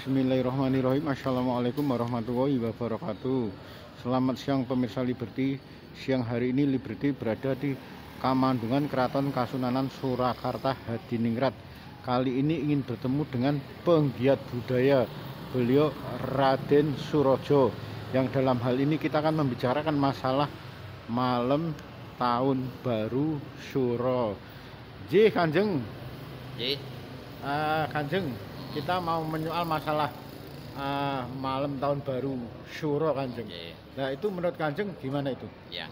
Bismillahirrahmanirrahim. Assalamualaikum warahmatullahi wabarakatuh. Selamat siang pemirsa Liberty. Siang hari ini Liberty berada di Kamandungan Keraton Kasunanan Surakarta Hadiningrat. Kali ini ingin bertemu dengan penggiat budaya, beliau Raden Surojo, yang dalam hal ini kita akan membicarakan masalah malam tahun baru Suro. Kanjeng. Kanjeng, kita mau menyoal masalah malam tahun baru Suro, Kanjeng. Nah, itu menurut Kanjeng gimana itu? Ya,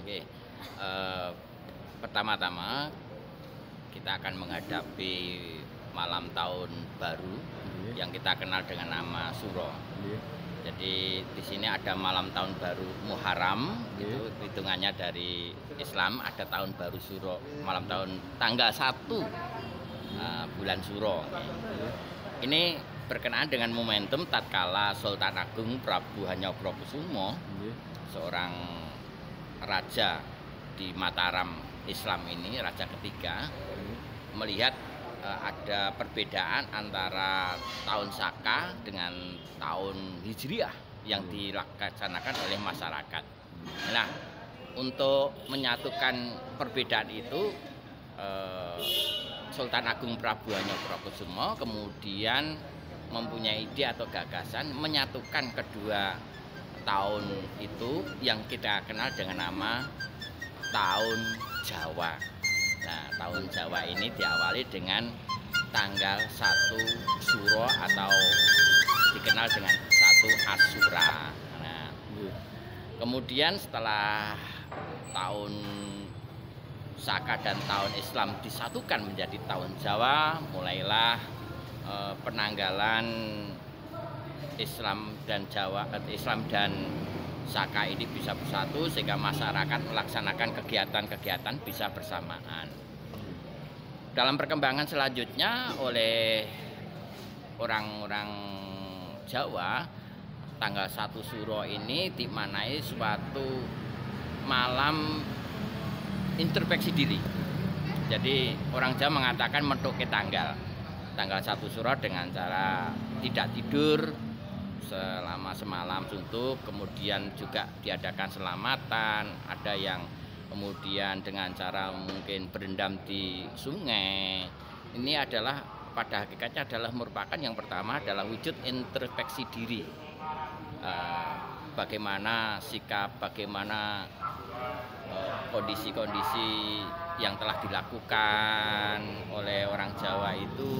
pertama-tama kita akan menghadapi malam tahun baru yang kita kenal dengan nama Suro. Jadi di sini ada malam tahun baru Muharram, itu hitungannya dari Islam, ada tahun baru Suro, malam tahun tanggal 1 bulan Suro. Ini berkenaan dengan momentum tatkala Sultan Agung Prabu Hanyokrokusumo, seorang raja di Mataram Islam ini, raja ketiga, melihat ada perbedaan antara tahun Saka dengan tahun Hijriah yang dilaksanakan oleh masyarakat. Nah, untuk menyatukan perbedaan itu, Sultan Agung Prabu Hanyokrokusumo kemudian mempunyai ide atau gagasan menyatukan kedua tahun itu yang kita kenal dengan nama tahun Jawa. Nah, tahun Jawa ini diawali dengan tanggal 1 Suro atau dikenal dengan 1 Asyura. Nah, kemudian setelah tahun Saka dan tahun Islam disatukan menjadi tahun Jawa, mulailah penanggalan Islam dan Saka ini bisa bersatu sehingga masyarakat melaksanakan kegiatan-kegiatan bisa bersamaan. Dalam perkembangan selanjutnya oleh orang-orang Jawa, tanggal 1 Suro ini dimaknai suatu malam introspeksi diri. Jadi orang Jawa mengatakan metuke tanggal 1 Suro dengan cara tidak tidur selama semalam suntuk, kemudian juga diadakan selamatan, ada yang kemudian dengan cara mungkin berendam di sungai. Ini adalah pada hakikatnya adalah merupakan yang pertama adalah wujud introspeksi diri. Bagaimana sikap, bagaimana kondisi-kondisi yang telah dilakukan oleh orang Jawa itu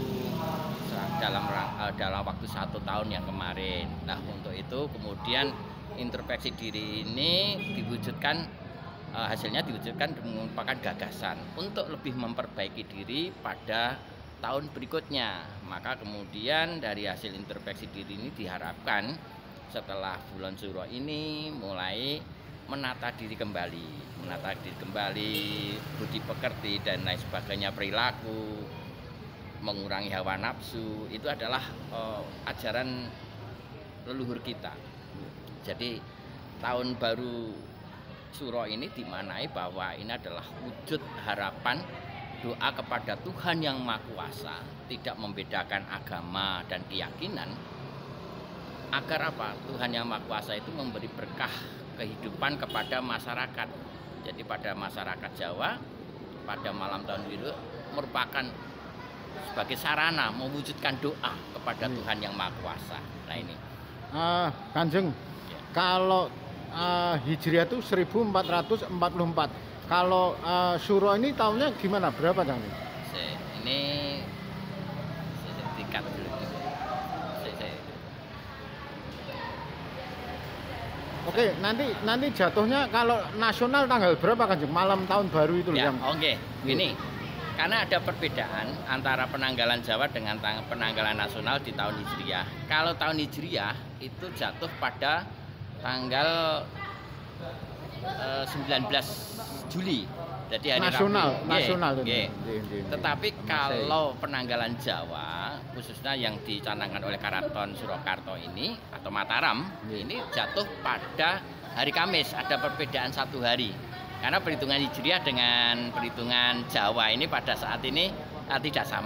dalam waktu 1 tahun yang kemarin. Nah, untuk itu kemudian introspeksi diri ini diwujudkan, hasilnya diwujudkan merupakan gagasan untuk lebih memperbaiki diri pada tahun berikutnya. Maka kemudian dari hasil introspeksi diri ini diharapkan setelah bulan Suro ini mulai menata diri kembali, budi pekerti dan lain sebagainya, perilaku, mengurangi hawa nafsu, itu adalah ajaran leluhur kita. Jadi tahun baru Suro ini dimaknai bahwa ini adalah wujud harapan, doa kepada Tuhan yang Maha Kuasa, tidak membedakan agama dan keyakinan, agar apa? Tuhan yang Maha Kuasa itu memberi berkah kehidupan kepada masyarakat. Jadi pada masyarakat Jawa pada malam tahun itu merupakan sebagai sarana mewujudkan doa kepada Tuhan yang Maha Kuasa. Nah, ini Kanjeng, kalau Hijriah itu 1444. Kalau Suro ini tahunnya gimana? Berapa, Kang? Ini tingkat dulu. Oke, nanti jatuhnya kalau nasional tanggal berapa, Kanjeng? Malam tahun baru itu ya, yang gini. Karena ada perbedaan antara penanggalan Jawa dengan penanggalan nasional di tahun Hijriah. Kalau tahun Hijriah itu jatuh pada tanggal 19 Juli. Jadi hari nasional. Tetapi kalau penanggalan Jawa, khususnya yang dicanangkan oleh Keraton Surakarta ini atau Mataram, ini jatuh pada hari Kamis. Ada perbedaan 1 hari. Karena perhitungan Hijriah dengan perhitungan Jawa ini pada saat ini tidak sama.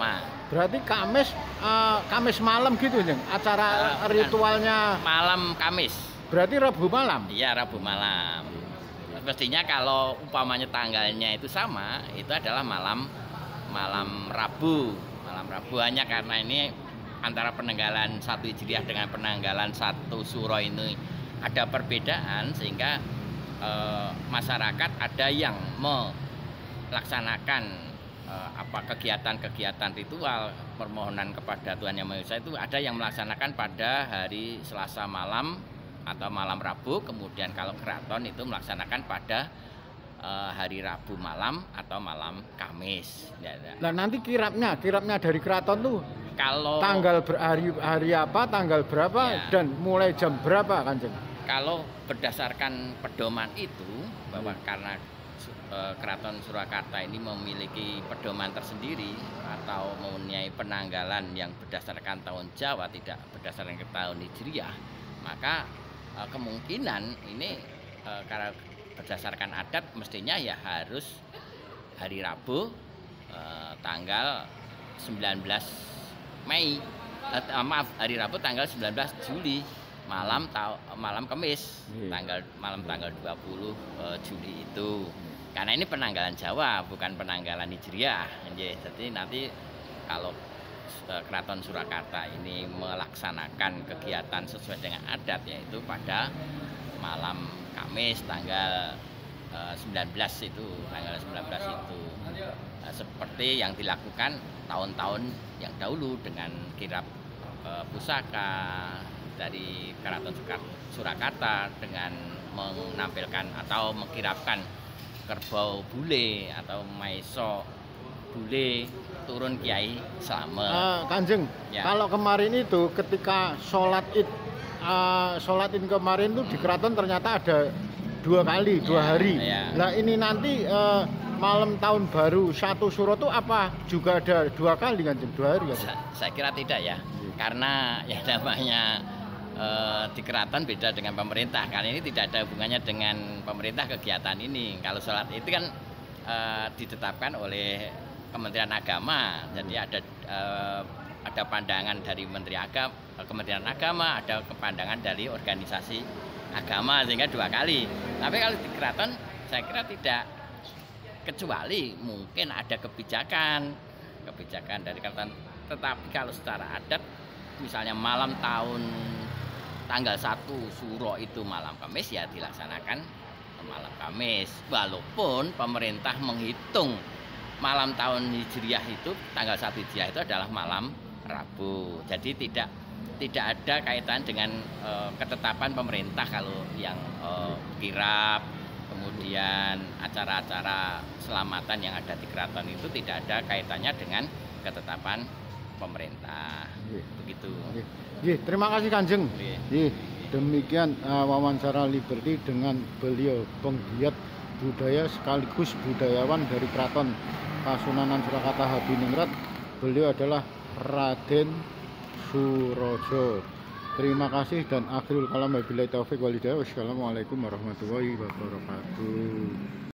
Berarti Kamis malam gitu, Jeng. Acara Bukan. ritualnya Malam Kamis. berarti Rabu malam. Iya, Rabu malam. Mestinya kalau umpamanya tanggalnya itu sama, itu adalah malam Rabu. Malam Rabu hanya karena ini antara penanggalan 1 Hijriah dengan penanggalan 1 Suro ini ada perbedaan, sehingga masyarakat ada yang melaksanakan kegiatan-kegiatan ritual permohonan kepada Tuhan Yang Maha Esa itu ada yang melaksanakan pada hari Selasa malam atau malam Rabu, kemudian kalau keraton itu melaksanakan pada hari Rabu malam atau malam Kamis. Nah, nanti kirapnya dari keraton tuh Kalau tanggal hari apa, tanggal berapa, Ya. dan mulai jam berapa, Kanjeng? Kalau berdasarkan pedoman itu, bahwa karena Keraton Surakarta ini memiliki pedoman tersendiri atau mempunyai penanggalan yang berdasarkan tahun Jawa, tidak berdasarkan tahun Hijriah, maka kemungkinan ini karena berdasarkan adat mestinya ya harus hari Rabu tanggal 19 Mei, hari Rabu tanggal 19 Juli malam Kamis, malam tanggal 20 Juli itu. Karena ini penanggalan Jawa, bukan penanggalan Hijriah. Jadi nanti kalau Keraton Surakarta ini melaksanakan kegiatan sesuai dengan adat, yaitu pada malam Kamis tanggal 19 itu, seperti yang dilakukan tahun-tahun yang dahulu dengan kirap pusaka dari Keraton Surakarta dengan menampilkan atau mengkirapkan kerbau bule atau maiso bule turun Kiai Slamet. Kanjeng, Ya. kalau kemarin itu ketika sholat id kemarin tuh di keraton ternyata ada 2 kali, 2 hari. Ya. Nah, ini nanti malam tahun baru 1 Suro tuh apa juga ada 2 kali, Kanjeng? 2 hari, Kanjeng? Saya kira tidak ya, karena ya namanya di keraton beda dengan pemerintah, karena ini tidak ada hubungannya dengan pemerintah kegiatan ini. Kalau sholat itu kan ditetapkan oleh Kementerian Agama, jadi ada pandangan dari Kementerian Agama, ada pandangan dari organisasi agama, sehingga 2 kali. Tapi kalau di keraton saya kira tidak, kecuali mungkin ada kebijakan dari keraton. Tetapi kalau secara adat, misalnya malam tanggal 1 Suro itu malam Kamis, ya dilaksanakan malam Kamis, walaupun pemerintah menghitung malam tahun Hijriah itu tanggal 1 Hijriah itu adalah malam Rabu. Jadi tidak ada kaitan dengan ketetapan pemerintah. Kalau yang kirap, kemudian acara-acara selamatan yang ada di keraton itu tidak ada kaitannya dengan ketetapan pemerintah. Begitu. Terima kasih, Kanjeng. Demikian wawancara Liberty dengan beliau, penggiat budaya sekaligus budayawan dari Keraton Kasunanan Surakarta Hadiningrat. Beliau adalah Raden Surojo. Terima kasih, dan akhirul kalam wabillahi taufiq walhidayah. Wassalamualaikum warahmatullahi wabarakatuh.